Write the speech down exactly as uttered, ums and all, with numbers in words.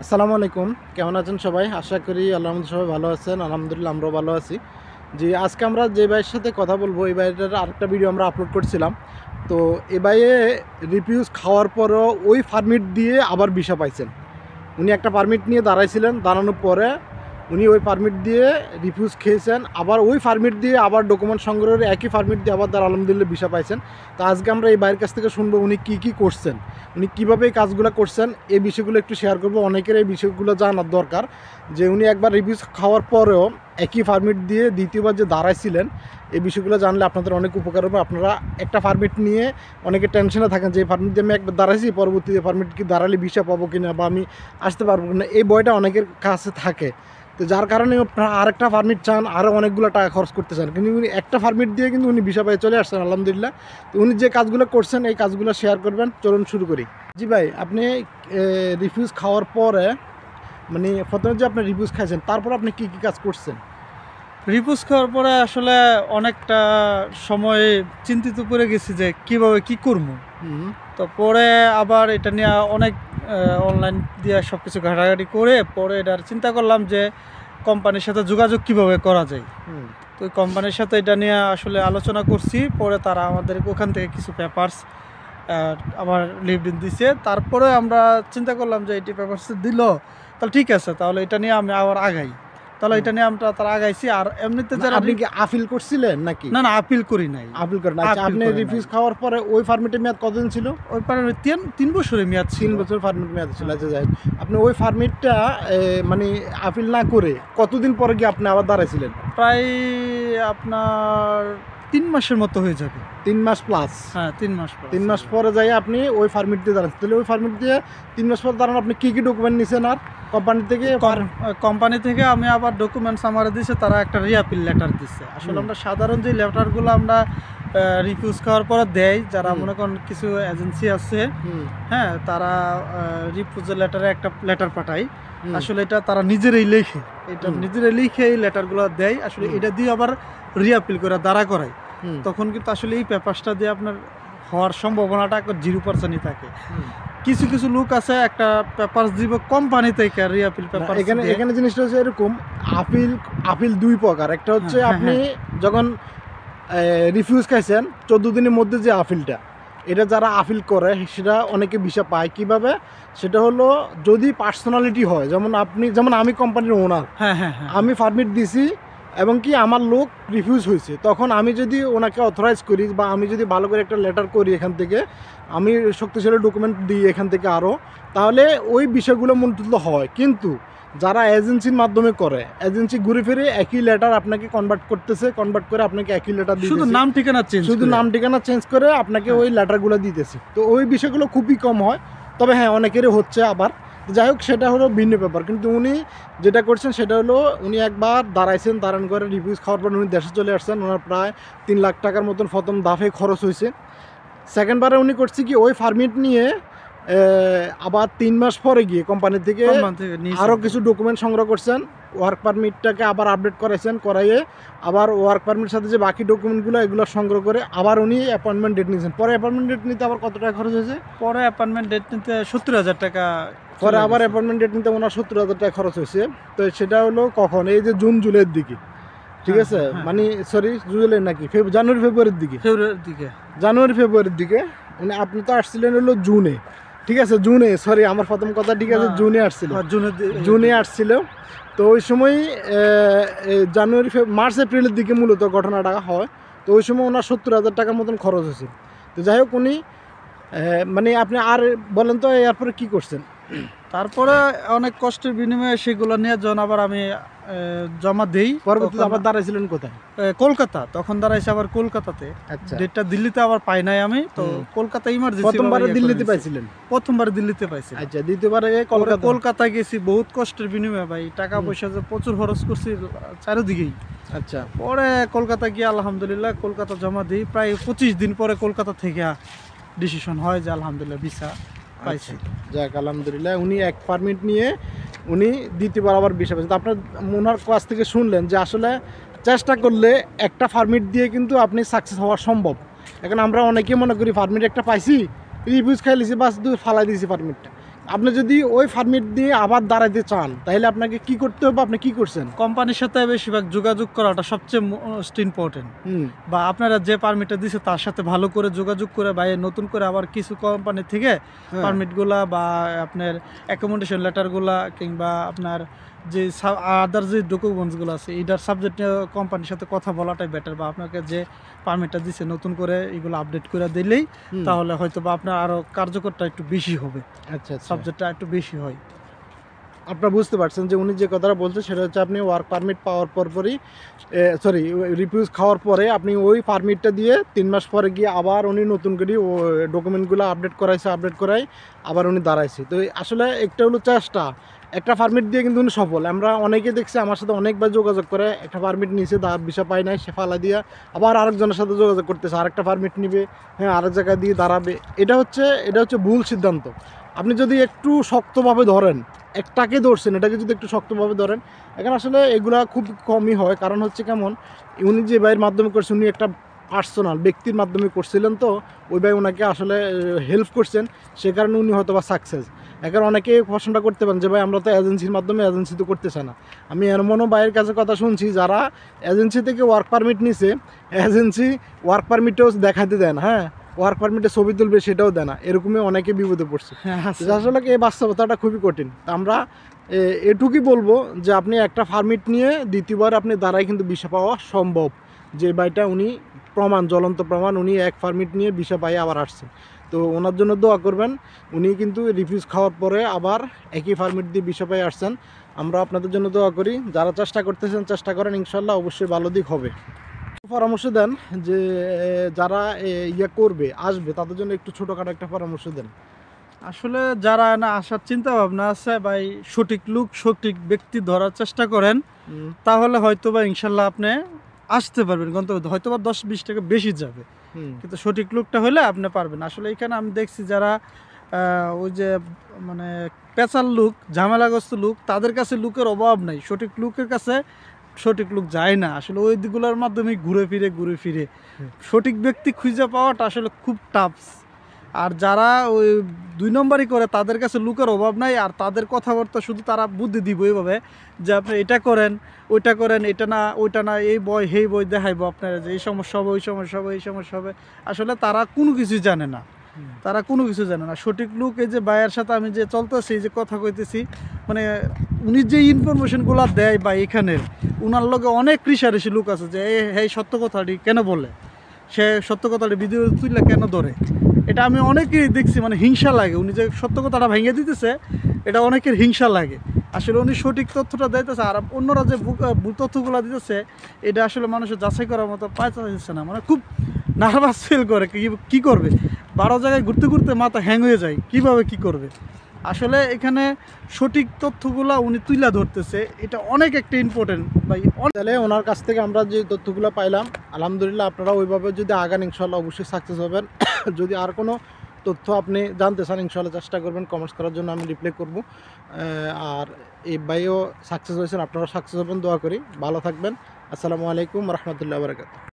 আসসালামু আলাইকুম, কেমন আছেন সবাই? আশা করি আলহামদুলিল্লাহ সবাই ভালো আছেন। আলহামদুলিল্লাহ আমরাও ভালো আছি। জি, আজকে আমরা যে ভাইয়ের সাথে কথা বলবো, এই ভাইটার আরেকটা ভিডিও আমরা আপলোড করছিলাম। তো এই ভাইয়ে রিফিউজ খাওয়ার পরও ওই পারমিট দিয়ে আবার ভিসা পাইছেন। উনি একটা পারমিট নিয়ে দাঁড়াইছিলেন, দাঁড়ানোর পরে উনি ওই পারমিট দিয়ে রিফিউজ খেয়েছেন, আবার ওই পারমিট দিয়ে আবার ডকুমেন্ট সংগ্রহের একই পারমিট দিয়ে আবার তার আলহামদুলিল্লাহ ভিসা পাইছেন। তো আজকে আমরা এই ভাইয়ের কাছ থেকে শুনবো উনি কী কী করছেন, উনি কীভাবে এই কাজগুলো করছেন, এই বিষয়গুলো একটু শেয়ার করবো। অনেকের এই বিষয়গুলো জানার দরকার যে উনি একবার রিফিউজ খাওয়ার পরেও একই পারমিট দিয়ে দ্বিতীয়বার যে দাঁড়াইছিলেন, এই বিষয়গুলো জানলে আপনাদের অনেক উপকার হবে। আপনারা একটা পারমিট নিয়ে অনেকে টেনশনে থাকেন যে এই পারমিট দিয়ে আমি একবার দাঁড়াইছি, পরবর্তীতে পারমিট কি দাঁড়ালে ভিসা পাবো কিনা বা আমি আসতে পারবো কিনা, এই ভয়টা অনেকের কাছে থাকে। তো যার কারণে আপনারা আরেকটা পারমিট চান, আরও অনেকগুলো টাকা খরচ করতে চান, কিন্তু উনি একটা পারমিট দিয়ে কিন্তু উনি ভিসা পেয়ে চলে আসছেন আলহামদুলিল্লাহ। তো উনি যে কাজগুলো করছেন এই কাজগুলো শেয়ার করবেন, চলুন শুরু করি। জি ভাই, আপনি রিফিউজ খাওয়ার পরে মানে প্রথমে যে আপনি রিফিউজ খাইছেন, তারপর আপনি কি কি কাজ করছেন? রিফিউজ খাওয়ার পরে আসলে অনেকটা সময় চিন্তিত করে গেছি যে কিভাবে কি করব। তো পরে আবার এটা নিয়ে অনেক অনলাইন দিয়ে সব কিছু ঘাটাঘাটি করে পরে এটার চিন্তা করলাম যে কোম্পানির সাথে যোগাযোগ কিভাবে করা যায়। তো ওই কোম্পানির সাথে এটা নিয়ে আসলে আলোচনা করছি, পরে তারা আমাদের ওখান থেকে কিছু পেপারস আমার লিভড দিছে। তারপরে আমরা চিন্তা করলাম যে এটি পেপারস দিল, তাহলে ঠিক আছে, তাহলে এটা নিয়ে আমি আবার আগাই। তাহলে এটা নিয়ে আমরা তারা আগাইছি। আর এমনিতে যারা আপনি কি আপিল করছিলেন নাকি? না না, আপিল করি নাই। আপিল করেন? আচ্ছা, আপনি রিফিউজ খাওয়ার পরে ওই পারমিটের মেয়াদ কতদিন ছিল? ওই পারমিট তিন তিন বছরের মেয়াদ ছিল। তিন বছর পারমিট মেয়াদ ছিল। আচ্ছা, যাই আপনি ওই পারমিটটা মানে আপিল না করে কতদিন পরে গিয়ে আপনি আবার দাঁড়াইছিলেন? প্রায় আপনার তিন মাসের মতো হয়ে যাবে। তিন মাস প্লাস? হ্যাঁ, তিন মাস তিন মাস পরে যাই আপনি ওই পারমিট দিয়ে দাঁড়াচ্ছেন। তাহলে ওই পারমিট দিয়ে তিন মাস পর দাঁড়ান, আপনি কী কী ডকুমেন্ট নিছেন? আর কোম্পানি থেকে কোম্পানি থেকে আমি আবার ডকুমেন্টস আমার দিয়েছে, তারা একটা রিআপিল লেটার দিচ্ছে। আসলে আমরা সাধারণ যে লেটারগুলো আমরা রিফিউজ খাওয়ার পরে দেয়, যারা মনে করেন কিছু এজেন্সি আছে, হ্যাঁ, তারা রিফিউজাল লেটারে একটা লেটার পাঠায়। আসলে এটা তারা নিজেরাই লেখে, এটা নিজেরাই লিখে এই লেটারগুলো দেয়। আসলে এটা দিয়ে আবার রিআপিল করে দাঁড়া করায়, তখন কিন্তু আসলে এই পেপারসটা দিয়ে আপনার হওয়ার সম্ভাবনাটা জিরো পার্সেন্টই থাকে। কিছু কিছু লোক আছে একটা পেপার দিব কোম্পানি থেকে রিআপিল পেপার। এখানে এখানে জিনিসটা হচ্ছে এরকম, আপিল আপিল দুই প্রকার। একটা হচ্ছে আপনি যখন রিফিউজ খাইছেন চোদ্দো দিনের মধ্যে যে আপিলটা, এটা যারা আপিল করে সেটা অনেকে ভিসা পায়। কিভাবে? সেটা হলো যদি পার্সোনালিটি হয়, যেমন আপনি, যেমন আমি কোম্পানির ওনার, হ্যাঁ হ্যাঁ হ্যাঁ, আমি পারমিট দিছি এবং কি আমার লোক রিফিউজ হয়েছে, তখন আমি যদি ওনাকে অথরাইজ করি বা আমি যদি ভালো করে একটা লেটার করি, এখান থেকে আমি শক্তিশালী ডকুমেন্ট দিই এখান থেকে আরও, তাহলে ওই বিষয়গুলো মূলত হয়। কিন্তু যারা এজেন্সির মাধ্যমে করে, এজেন্সি ঘুরে ফিরে একই লেটার আপনাকে কনভার্ট করতেছে, কনভার্ট করে আপনাকে একই লেটার দিতেছে, শুধু নাম ঠিকানা চেঞ্জ, শুধু নাম ঠিকানা চেঞ্জ করে আপনাকে ওই লেটারগুলো দিতেছে। তো ওই বিষয়গুলো খুবই কম হয়, তবে হ্যাঁ অনেকেরই হচ্ছে আবার। যাই হোক, সেটা হলো ভিন্ন ব্যাপার। কিন্তু উনি যেটা করছেন সেটা হলো উনি একবার দাঁড়াইছেন, দাঁড়ান করে রিফিউজ খাওয়ার পর উনি দেশে চলে আসছেন। ওনার প্রায় তিন লাখ টাকার মতন প্রথম দাফে খরচ হয়েছে। সেকেন্ডবারে উনি করছে কি, ওই পারমিট নিয়ে আবার তিন মাস পরে গিয়ে কোম্পানি থেকে আরও কিছু ডকুমেন্ট সংগ্রহ করছেন, ওয়ার্ক পারমিটটাকে আবার আপডেট করাইছেন, করাইয়ে আবার ওয়ার্ক পারমিটের সাথে যে বাকি ডকুমেন্টগুলো এগুলো সংগ্রহ করে আবার উনি অ্যাপয়েন্টমেন্ট ডেট নিয়েছেন। পরে অ্যাপয়েন্টমেন্ট ডেট নিতে আবার কত টাকা খরচ হয়েছে? পরে অ্যাপয়েন্টমেন্ট ডেট নিতে সত্তর হাজার টাকা। পরে আবার অ্যাপয়েন্টমেন্ট ডেট নিতে ওনার সত্তর হাজার টাকা খরচ হয়েছে। তো সেটা হলো কখন? এই যে জুন জুলাইয়ের দিকে, ঠিক আছে, মানে সরি জুলাই নাকি জানুয়ারি ফেব্রুয়ারির দিকে, ফেব্রুয়ারির দিকে জানুয়ারি ফেব্রুয়ারির দিকে মানে আপনি তো আসছিলেন হলো জুনে, ঠিক আছে, জুনে, সরি আমার প্রথম কথা ঠিক আছে, জুনে আসছিল, জুনে আসছিল। তো ওই সময় জানুয়ারি মার্চ এপ্রিলের দিকে মূলত ঘটনাটা হয়। তো ওই সময় ওনার সত্তর হাজার টাকার মতন খরচ হয়েছে। তো যাই হোক, উনি মানে আপনি আর বলেন তো এরপরে কী করছেন? তারপরে অনেক কষ্টের বিনিময়ে সেগুলো নিয়ে যখন আবার আমি জমা দেই। পরবর্তীতে আবার দাঁড়াইছিলেন কোথায়? কলকাতা, তখন দাঁড়াইছি আবার কলকাতাতে। আচ্ছা, ডেটটা দিল্লিতে আবার পাই নাই আমি, তো কলকাতা ইমার্জেন্সি। প্রথমবারে দিল্লিতে পাইছিলেন? প্রথমবার দিল্লিতে পাইছি। আচ্ছা, দ্বিতীয়বারে কলকাতা কলকাতায় গেছি, বহুত কষ্টের বিনিময়ে ভাই, টাকা পয়সা যে প্রচুর খরচ করছি চারিদিকেই। আচ্ছা, পরে কলকাতা গিয়ে আলহামদুলিল্লাহ কলকাতা জমা দিই। প্রায় পঁচিশ দিন পরে কলকাতা থেকে ডিসিশন হয় যে আলহামদুলিল্লাহ ভিসা পাইছি। যাক আলহামদুলিল্লাহ, উনি এক পারমিট নিয়ে উনি দ্বিতীয়বার আবার ভিসা পাইছেন। আপনার ওনার কাছ থেকে শুনলেন যে আসলে চেষ্টা করলে একটা পারমিট দিয়ে কিন্তু আপনি সাকসেস হওয়া সম্ভব। এখন আমরা অনেকে মনে করি পারমিট একটা পাইছি, রিফিউজ খাই লিছি, বাস দূর ফালাই দিয়েছি পারমিটটা, আপনি যদি ওই পারমিট দিয়ে আবার দাঁড়াইতে চান তাহলে আপনাকে কি করতে হবে, আপনি কি করছেন? কোম্পানির সাথে বেশিরভাগ যোগাযোগ করাটা সবচেয়ে মোস্ট ইম্পর্টেন্ট। বা আপনারা যে পারমিটটা দিছে তার সাথে ভালো করে যোগাযোগ করে বা নতুন করে আবার কিছু কোম্পানি থেকে পারমিটগুলা বা আপনার অ্যাকোমোডেশন লেটারগুলা কিংবা আপনার যে আদার যে ডকুমেন্টসগুলো আছে এইটার সাবজেক্ট নিয়ে কোম্পানির সাথে কথা বলাটাই বেটার। বা আপনাকে যে পারমিটটা দিচ্ছে নতুন করে এগুলো আপডেট করে দিলেই তাহলে হয়তো বা আপনার আরও কার্যকরটা একটু বেশি হবে। আচ্ছা, সাবজেক্টটা একটু বেশি হয়। আপনারা বুঝতে পারছেন যে উনি যে কথাটা বলছে সেটা হচ্ছে আপনি ওয়ার্ক পারমিট পাওয়ার পরপরই সরি রিফিউজ খাওয়ার পরে আপনি ওই পারমিটটা দিয়ে তিন মাস পরে গিয়ে আবার উনি নতুন করে ও ডকুমেন্টগুলো আপডেট করাইছে, আপডেট করাই আবার উনি দাঁড়াইছে। তো আসলে একটা হলো চেষ্টা, একটা পারমিট দিয়ে কিন্তু উনি সফল। আমরা অনেকে দেখছি আমার সাথে অনেকবার যোগাযোগ করে একটা পারমিট নিয়েছে, তার ভিসা পায় নাই, সে ফালা দিয়া আবার আরেকজনের সাথে যোগাযোগ করতেছে, আরেকটা পারমিট নিবে, হ্যাঁ আরেক জায়গায় দিয়ে দাঁড়াবে। এটা হচ্ছে এটা হচ্ছে ভুল সিদ্ধান্ত। আপনি যদি একটু শক্তভাবে ধরেন, একটাকে ধরছেন, এটাকে যদি একটু শক্তভাবে ধরেন, এখানে আসলে এগুলা খুব কমই হয়। কারণ হচ্ছে কেমন, উনি যে ভাইয়ের মাধ্যমে করছে উনি একটা পার্সোনাল ব্যক্তির মাধ্যমে করছিলেন, তো ওই ভাই ওনাকে আসলে হেল্প করছেন, সে কারণে উনি হয়তো বা সাকসেস। এখন অনেকে প্রশ্নটা করতে পারেন যে ভাই আমরা তো এজেন্সির মাধ্যমে, এজেন্সি তো করতেছে না। আমি এমনও ভাইয়ের কাছে কথা শুনছি যারা এজেন্সি থেকে ওয়ার্ক পারমিট নিছে, এজেন্সি ওয়ার্ক পারমিটও দেখাতে দেন, হ্যাঁ ওয়ার্ক পারমিটে ছবি তুলবে সেটাও দেয় না, এরকমই অনেকে বিপদে পড়ছে। আসলে এই বাস্তবতাটা খুবই কঠিন। আমরা এটুকুই বলবো যে আপনি একটা পারমিট নিয়ে দ্বিতীয়বার আপনি দ্বারাই কিন্তু ভিসা পাওয়া সম্ভব। যে ভাইটা উনি প্রমাণ, জ্বলন্ত প্রমাণ, উনি এক পারমিট নিয়ে ভিসা পাই আবার আসছে। তো ওনার জন্য দোয়া করবেন, উনি কিন্তু রিফিউজ খাওয়ার পরে আবার একই পারমিট দিয়ে ভিসা পাই আসছেন। আমরা আপনাদের জন্য দোয়া করি, যারা চেষ্টা করতেছেন চেষ্টা করেন, ইনশাল্লাহ অবশ্যই ভালো দিক হবে। পরামর্শ দেন যে যারা ইয়া করবে আসবে তাদের জন্য একটু ছোটোখাটো একটা পরামর্শ দেন। আসলে যারা না আসার চিন্তা ভাবনা আছে বা সঠিক লোক সঠিক ব্যক্তি ধরার চেষ্টা করেন, তাহলে হয়তো বা ইনশাল্লাহ আপনি আসতে পারবেন। গন্তব্য হয়তো বা দশ বিশ টাকা বেশি যাবে, কিন্তু সঠিক লোকটা হলে আপনি পারবেন। আসলে এখানে আমি দেখছি যারা ওই যে মানে পেঁচার লোক, ঝামেলাগ্রস্ত লোক, তাদের কাছে লোকের অভাব নাই, সঠিক লোকের কাছে সঠিক লোক যায় না। আসলে ওই দিকগুলোর মাধ্যমে ঘুরে ফিরে ঘুরে ফিরে সঠিক ব্যক্তি খুঁজে পাওয়াটা আসলে খুব টাফ। আর যারা ওই দুই নম্বরই করে তাদের কাছে লোকের অভাব নাই, আর তাদের কথাবার্তা শুধু তারা বুদ্ধি দিব এইভাবে যে আপনি এটা করেন, ওইটা করেন, এটা না ওইটা না, এই বই সেই বই দেখাইবো আপনারা যে এই সমস্যা হবে, ওই সমস্যা হবে, এই সমস্যা হবে। আসলে তারা কোনো কিছুই জানে না, তারা কোনো কিছু জানে না। সঠিক লোক এই যে ভাইয়ের সাথে আমি যে চলতেছি, যে কথা কইতেছি, মানে উনি যে ইনফরমেশনগুলো দেয় বা এখানের উনার লগে অনেক রেষারেষি লোক আছে যে এই সত্য কথাটি কেন বলে, সে সত্য কথাটি ভিডিও তুললে কেন ধরে, এটা আমি অনেকেই দেখছি। মানে হিংসা লাগে, উনি যে সত্য কথাটা ভেঙে দিতেছে এটা অনেকের হিংসা লাগে। আসলে উনি সঠিক তথ্যটা দিতেছে, আর অন্যরা যে ভুল তথ্যগুলো দিতেছে এটা আসলে মানুষের যাচাই করার মতো পাইতে দিচ্ছে না। মানে খুব নার্ভাস ফিল করে, কি করবে, বারো জায়গায় ঘুরতে ঘুরতে মাথা হ্যাং হয়ে যায়, কিভাবে কি করবে। আসলে এখানে সঠিক তথ্যগুলো উনি তুলে ধরতেছে, এটা অনেক একটা ইম্পর্টেন্ট ভাই। তাহলে ওনার কাছ থেকে আমরা যে তথ্যগুলো পাইলাম, আলহামদুলিল্লাহ আপনারা ওইভাবে যদি আগান ইনশাল্লাহ অবশ্যই সাকসেস হবেন। যদি আর কোনো তথ্য আপনি জানতে চান ইনশাল্লাহ চেষ্টা করবেন, কমেন্টস করার জন্য আমি রিপ্লাই করব। আর এই ভাইও সাকসেস হয়েছেন, আপনারাও সাকসেস হবেন, দোয়া করি। ভালো থাকবেন। আসসালামু আলাইকুম রহমতুল্লাহ বারাকাতুহু।